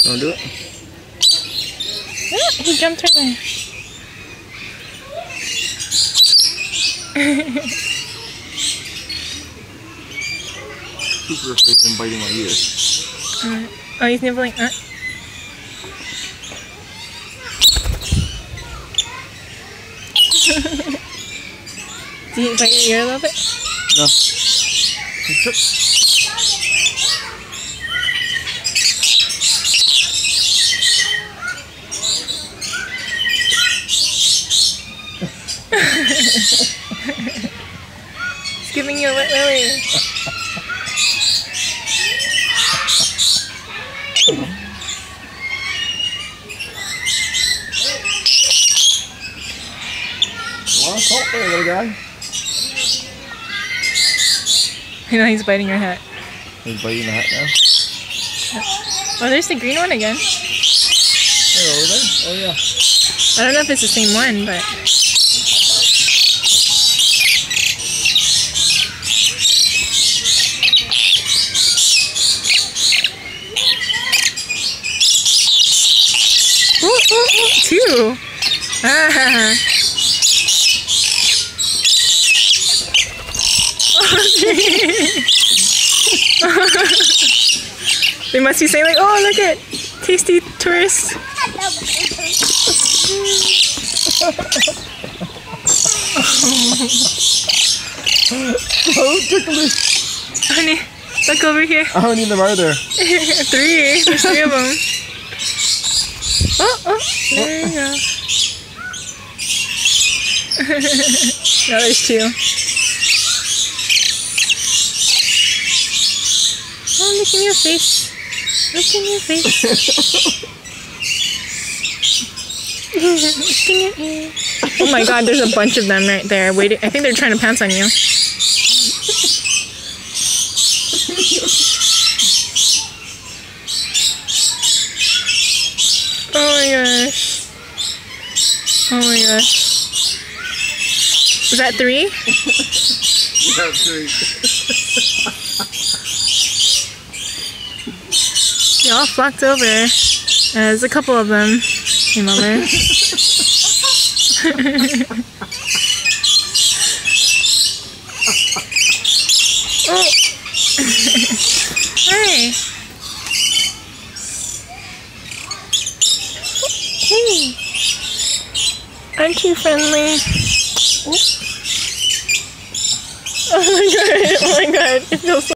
Wanna do it? Oh, he jumped right there. Super afraid of him biting my ear. Oh, he's nibbling. Did he bite your ear a little bit? No. He's giving you a wet willy. A lot of salt there, little guy. I know he's biting your hat. He's biting the hat now. Oh, there's the green one again. There, over there? Oh, yeah. I don't know if it's the same one, but... Ooh, ooh, ooh, two! Ah! They must be saying like, oh, look at tasty tourist. Oh, ticklish. Honey, look over here. How many of them are there? Three. There's three of them. Oh, there you go. Now there's two. Oh, look in your face. Look in your face. Look in your ear. Oh my god, there's a bunch of them right there. Waiting. I think they're trying to pounce on you. Oh my gosh. Oh my gosh. Was that three? Yeah, three. They all flocked over. There's a couple of them came over. Oh. Hi. Hey. Aren't you friendly? Oh my god, oh my god. It feels so